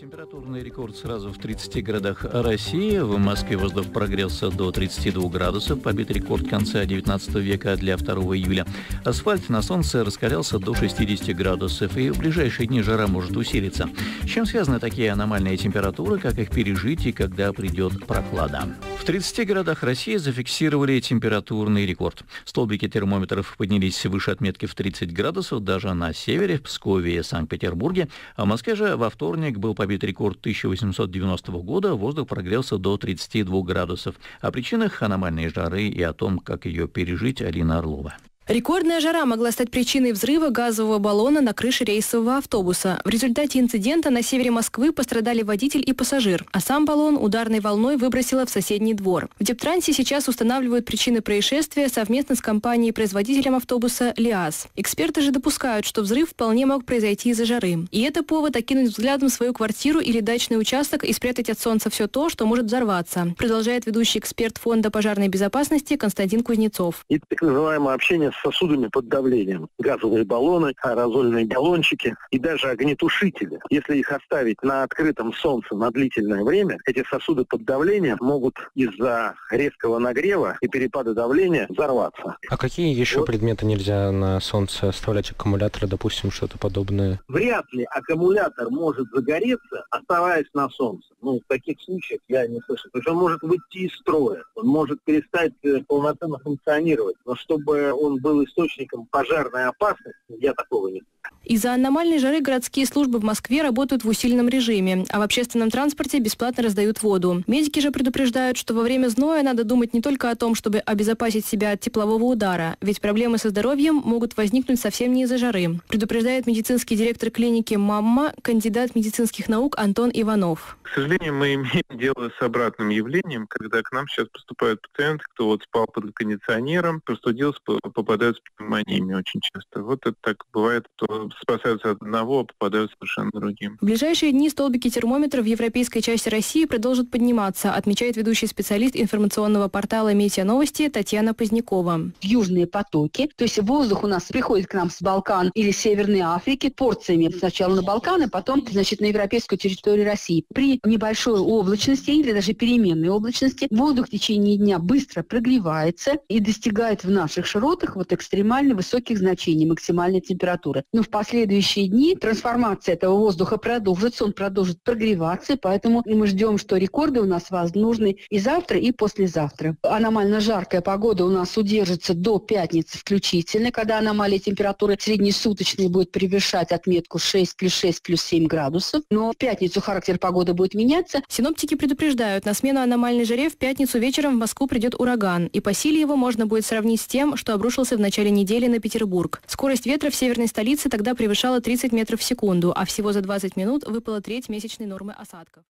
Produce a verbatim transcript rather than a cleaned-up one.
Температурный рекорд сразу в тридцати городах России. В Москве воздух прогрелся до тридцати двух градусов, побит рекорд конца девятнадцатого века для второго июля. Асфальт на солнце раскалялся до шестидесяти градусов, и в ближайшие дни жара может усилиться. С чем связаны такие аномальные температуры, как их пережить и когда придет прохлада? В тридцати городах России зафиксировали температурный рекорд. Столбики термометров поднялись выше отметки в тридцать градусов даже на севере, в Пскове и Санкт-Петербурге. А в Москве же во вторник был побит рекорд тысяча восемьсот девяностого года, воздух прогрелся до тридцати двух градусов. О причинах аномальной жары и о том, как ее пережить, Алина Орлова. Рекордная жара могла стать причиной взрыва газового баллона на крыше рейсового автобуса. В результате инцидента на севере Москвы пострадали водитель и пассажир, а сам баллон ударной волной выбросило в соседний двор. В Дептрансе сейчас устанавливают причины происшествия совместно с компанией-производителем автобуса ЛиАЗ. Эксперты же допускают, что взрыв вполне мог произойти из-за жары. И это повод окинуть взглядом свою квартиру или дачный участок и спрятать от солнца все то, что может взорваться, продолжает ведущий эксперт Фонда пожарной безопасности Константин Кузнецов. И так называемое общение с сосудами под давлением. Газовые баллоны, аэрозольные баллончики и даже огнетушители. Если их оставить на открытом солнце на длительное время, эти сосуды под давлением могут из-за резкого нагрева и перепада давления взорваться. А какие еще вот предметы нельзя на солнце оставлять? Аккумуляторы, допустим, что-то подобное? Вряд ли аккумулятор может загореться, оставаясь на солнце. Ну, в таких случаях я не слышу. То есть он может выйти из строя, он может перестать полноценно функционировать. Но чтобы он был источником пожарной опасности, я такого не знаю. Из-за аномальной жары городские службы в Москве работают в усиленном режиме, а в общественном транспорте бесплатно раздают воду. Медики же предупреждают, что во время зноя надо думать не только о том, чтобы обезопасить себя от теплового удара, ведь проблемы со здоровьем могут возникнуть совсем не из-за жары, предупреждает медицинский директор клиники «Мамма», кандидат медицинских наук Антон Иванов. К сожалению, мы имеем дело с обратным явлением, когда к нам сейчас поступают пациенты, кто вот спал под кондиционером, простудился, попадают с пневмониями очень часто. Вот это так бывает, то спасаются от одного, а попадают совершенно другим. В ближайшие дни столбики термометров в европейской части России продолжат подниматься, отмечает ведущий специалист информационного портала «Метеоновости» Татьяна Позднякова. Южные потоки, то есть воздух у нас приходит к нам с Балкан или Северной Африки порциями. Сначала на Балканы, потом, значит, на европейскую территорию России. При небольшой облачности или даже переменной облачности воздух в течение дня быстро прогревается и достигает в наших широтах вот экстремально высоких значений максимальной температуры. Но в последующие дни трансформация этого воздуха продолжится, он продолжит прогреваться, поэтому мы ждем, что рекорды у нас возможны и завтра, и послезавтра. Аномально жаркая погода у нас удержится до пятницы включительно, когда аномалия температуры среднесуточной будет превышать отметку шесть плюс шесть плюс семь градусов. Но в пятницу характер погоды будет меняться. Синоптики предупреждают, на смену аномальной жаре в пятницу вечером в Москву придет ураган, и по силе его можно будет сравнить с тем, что обрушился в начале недели на Петербург. Скорость ветра в северной столице тогда превышала тридцать метров в секунду, а всего за двадцать минут выпала треть месячной нормы осадков.